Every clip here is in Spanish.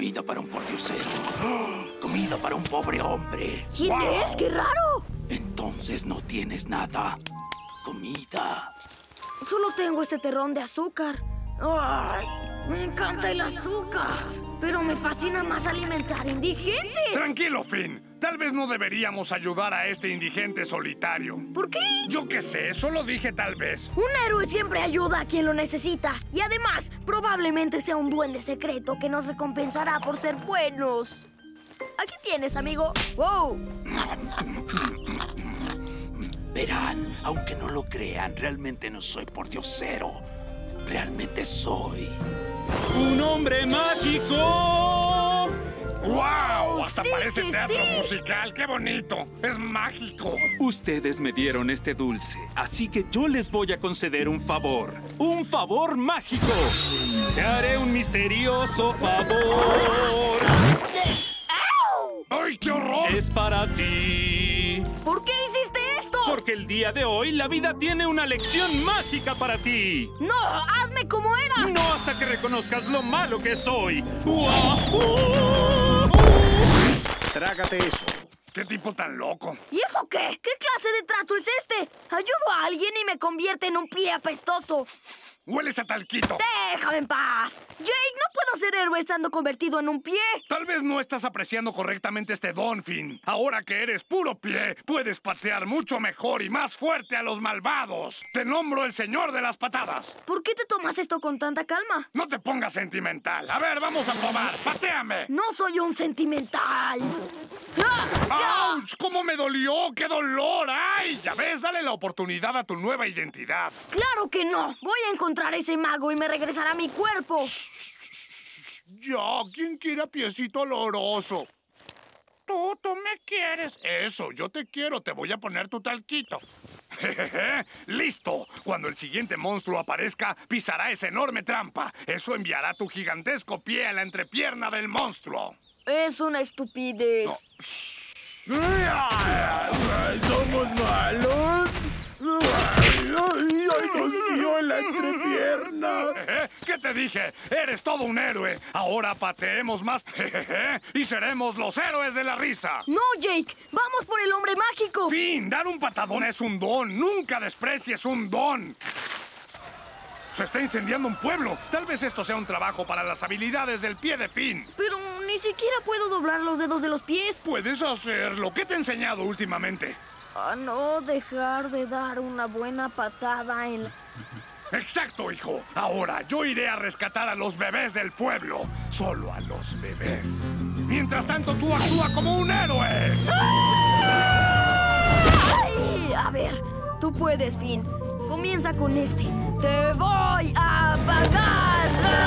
Comida para un pordiosero. Comida para un pobre hombre. ¿Quién es? ¡Qué raro! Entonces no tienes nada. Comida. Solo tengo este terrón de azúcar. ¡Ay! Me encanta el azúcar. Pero me fascina más alimentar indigentes. Tranquilo, Finn. Tal vez no deberíamos ayudar a este indigente solitario. ¿Por qué? Yo qué sé, solo dije tal vez. Un héroe siempre ayuda a quien lo necesita. Y además, probablemente sea un duende secreto que nos recompensará por ser buenos. Aquí tienes, amigo. ¡Wow! Verán, aunque no lo crean, realmente no soy pordiosero. Realmente soy ¡un hombre mágico! ¡Wow! Hasta sí, parece que teatro sí. musical. ¡Qué bonito! ¡Es mágico! Ustedes me dieron este dulce, así que yo les voy a conceder un favor. ¡Un favor mágico! Te haré un misterioso favor. ¡Ay, qué horror! Es para ti. ¿Por qué hiciste esto? Porque el día de hoy la vida tiene una lección mágica para ti. ¡No! ¡Hazme como era! No hasta que reconozcas lo malo que soy. Trágate eso. ¡Qué tipo tan loco! ¿Y eso qué? ¿Qué clase de trato es este? Ayudo a alguien y me convierte en un pie apestoso. ¡Hueles a talquito! ¡Déjame en paz! Jake, no puedo ser héroe estando convertido en un pie. Tal vez no estás apreciando correctamente este don, Finn. Ahora que eres puro pie, puedes patear mucho mejor y más fuerte a los malvados. Te nombro el señor de las patadas. ¿Por qué te tomas esto con tanta calma? No te pongas sentimental. A ver, vamos a probar. ¡Patéame! No soy un sentimental. ¡Ah! ¡Auch! ¡Cómo me dolió! ¡Qué dolor! ¡Ay! Ya ves, dale la oportunidad a tu nueva identidad. ¡Claro que no! Voy a encontrar a ese mago y me regresará mi cuerpo. Ya, ¿quién quiere a piecito oloroso? Tú me quieres. Eso, yo te quiero. Te voy a poner tu talquito. ¡Listo! Cuando el siguiente monstruo aparezca, pisará esa enorme trampa. Eso enviará tu gigantesco pie a la entrepierna del monstruo. Es una estupidez. ¿Somos malos? ¡Ay, nos dio en la entrepierna! ¿Qué te dije? Eres todo un héroe. Ahora pateemos más y seremos los héroes de la risa. ¡No, Jake! ¡Vamos por el hombre mágico! Finn, dar un patadón es un don. Nunca desprecies un don. Se está incendiando un pueblo. Tal vez esto sea un trabajo para las habilidades del pie de Finn. Pero ni siquiera puedo doblar los dedos de los pies. Puedes hacerlo. ¿Qué te he enseñado últimamente? A no dejar de dar una buena patada en la... Exacto, hijo. Ahora yo iré a rescatar a los bebés del pueblo. Solo a los bebés. Mientras tanto, tú actúa como un héroe. ¡Ay! A ver, tú puedes, Finn. Comienza con este. ¡Te voy a pagar!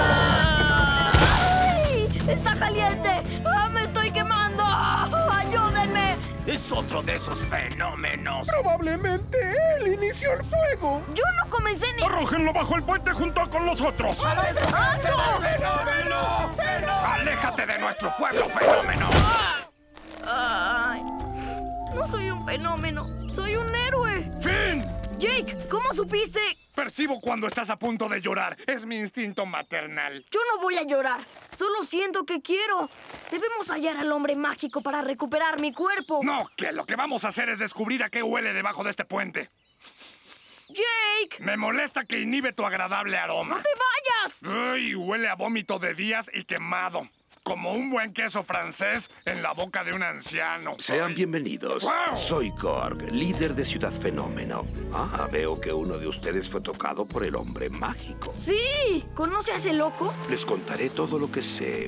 ¡Ay! ¡Está caliente! ¡Ah, me estoy quemando! ¡Ayúdenme! Es otro de esos fenómenos. Probablemente él inició el fuego. Yo no comencé ni... ¡Arrójenlo bajo el puente junto con los otros! ¡Fenómeno! ¡Aléjate de nuestro pueblo, fenómeno! Ay, no soy un fenómeno, soy un héroe. ¡Finn! Jake, ¿cómo supiste? Percibo cuando estás a punto de llorar. Es mi instinto maternal. Yo no voy a llorar, solo siento que quiero. Debemos hallar al hombre mágico para recuperar mi cuerpo. No, que lo que vamos a hacer es descubrir a qué huele debajo de este puente. Jake, Me molesta que inhibe tu agradable aroma. ¡no te vayas! ¡Ay! Huele a vómito de días y quemado. Como un buen queso francés en la boca de un anciano. Sean bienvenidos. ¡Guau! Soy Korg, líder de Ciudad Fenómeno. Veo que uno de ustedes fue tocado por el hombre mágico. Sí, ¿conoce a ese loco? Les contaré todo lo que sé.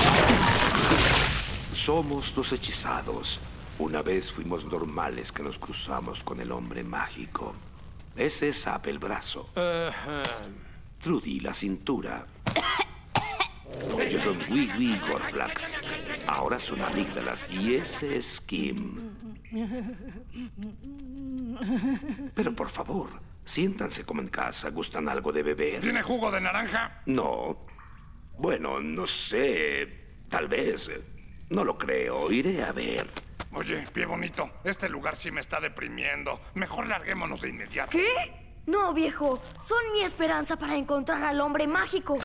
Somos los hechizados. Una vez fuimos normales que nos cruzamos con el hombre mágico. Ese es Zap el brazo. Trudy la cintura. Ellos son Wee y Gorflax. Ahora son amígdalas y ese es Kim. Pero por favor, siéntanse como en casa. ¿Gustan algo de beber? ¿Tiene jugo de naranja? No. Bueno, no sé. Tal vez. No lo creo. Iré a ver. Oye, pie bonito, este lugar sí me está deprimiendo. Mejor larguémonos de inmediato. ¿Qué? No, viejo, son mi esperanza para encontrar al hombre mágico.